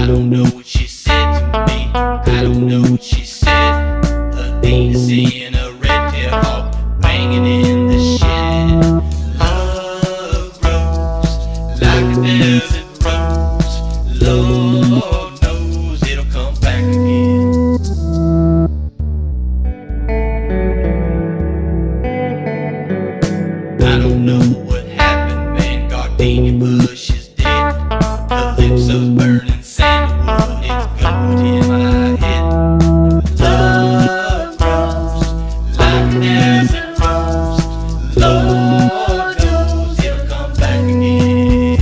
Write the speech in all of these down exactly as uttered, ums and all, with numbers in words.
I don't know what she said to me. I don't know what she said. A thing to see in a red-tailed hawk banging in the shed. Love grows like a desert rose. Lord knows it'll come back again. I don't know what happened, man. Gardenia bush is dead. Calypso's burning sandalwood. It's gold in my head. Love grows like a desert rose. Lord knows it'll come back again.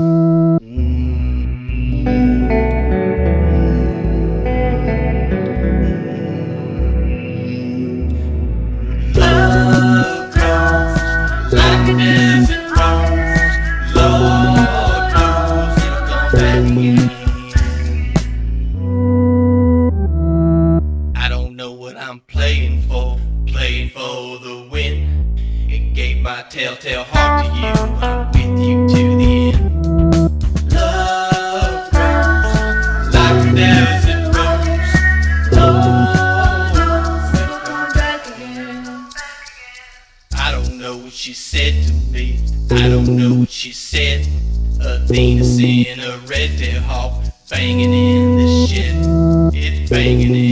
Love grows like a desert rose. Lord knows it'll come back again. I don't know what I'm playing for, playing for the win. It gave my telltale heart to you, I'm with you to the end. Love grows like a desert rose. Lord knows it'll come back again. I don't know what she said to me. I don't know what she said. A thing to see in a red-tailed hawk banging in the shed. It's banging in